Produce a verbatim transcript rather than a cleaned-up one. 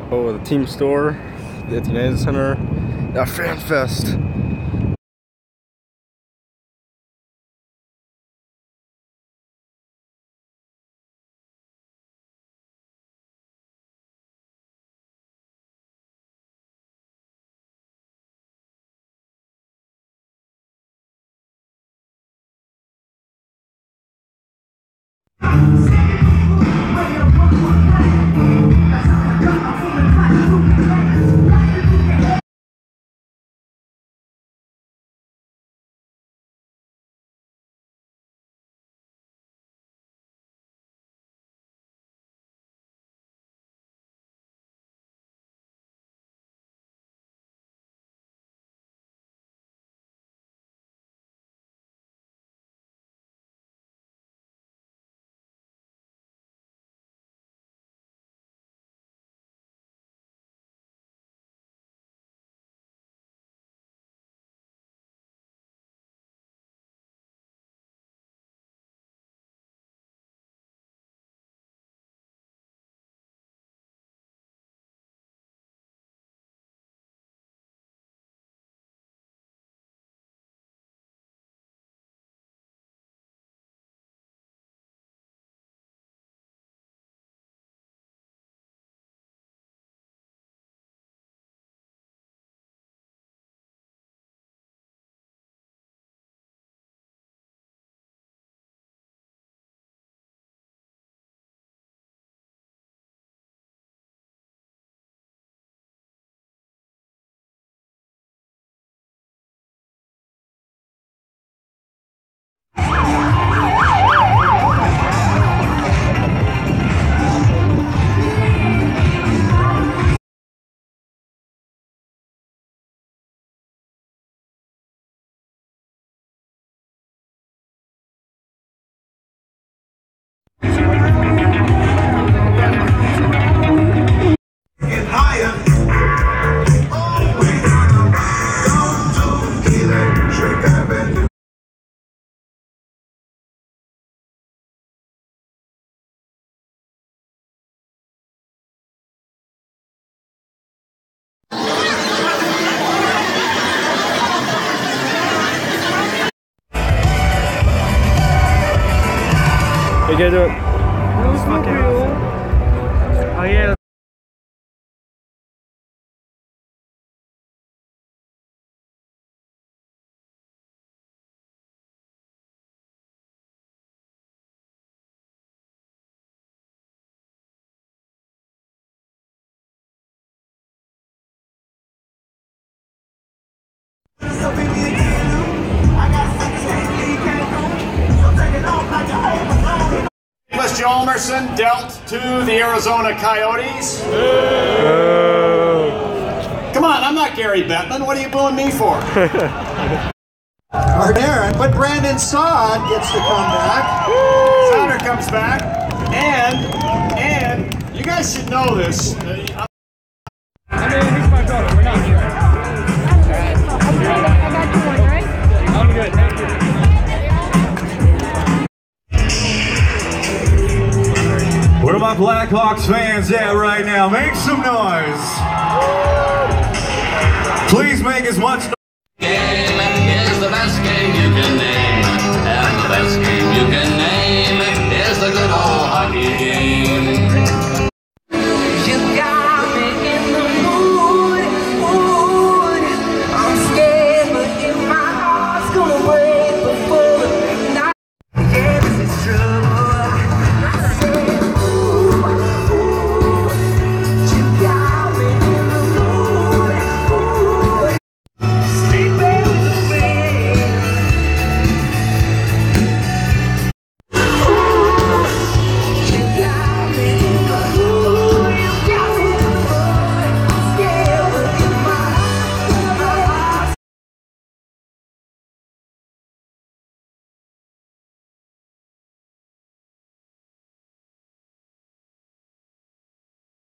Oh, the team store at the United Center. Yeah, Fan Fest. You guys doing? Oh yeah. Hjalmarsson dealt to the Arizona Coyotes. Oh. Come on, I'm not Gary Bettman. What are you booing me for? Aaron, but Brandon Saad gets to come back. Sauter comes back, and and you guys should know this. I mean, he's my brother. We're not here. I got you one, right? I'm good. Thank you. Where are my Blackhawks fans at right now? Make some noise. Please make as much noise. Game is the best game you can name, and the best game you can name is the good old hockey game.